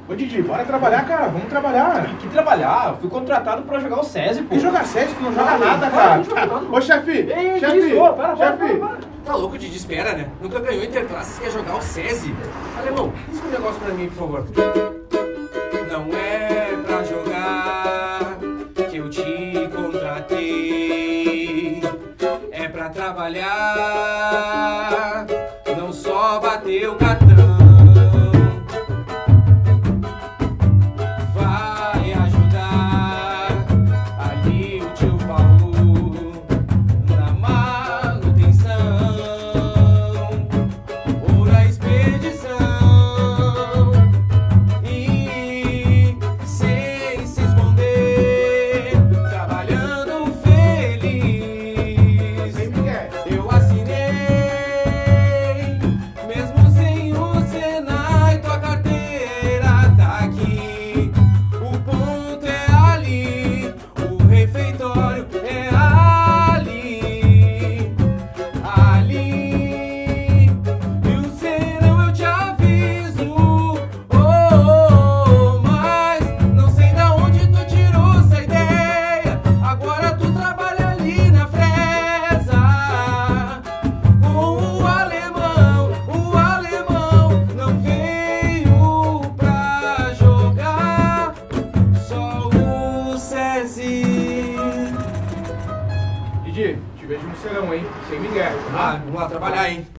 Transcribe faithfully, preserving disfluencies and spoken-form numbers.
Ô Didi, bora trabalhar, cara, vamos trabalhar. Que trabalhar? Eu fui contratado pra jogar o SESI, pô. E jogar SESI, tu não joga Para, nada, para, cara. não joga nada. Ô chefe, Ei, chefe, isso, ó, para, para, chefe. para, para. Tá louco, Didi? Espera, né? Nunca ganhou Interclasses, quer jogar o SESI. Alemão, risca um negócio pra mim, por favor. Não é pra jogar que eu te contratei. É pra trabalhar, não só bater o cartão. Vai ajudar ali o tio Paulo na manutenção ou na expedição. E sem se esconder, trabalhando feliz, eu assinei, mesmo sem o Senai, tua carteira tá aqui. O ponto é ali, o refeitório é ali, ali. E o serão eu te aviso, oh, oh, oh, mas não sei da onde tu tirou essa ideia. Agora tu trabalha ali na fresa com o alemão. O alemão não veio pra jogar, só o SESI. Didi, te vejo no serão, hein? Sem Miguel. Ah, vamos lá trabalhar, hein?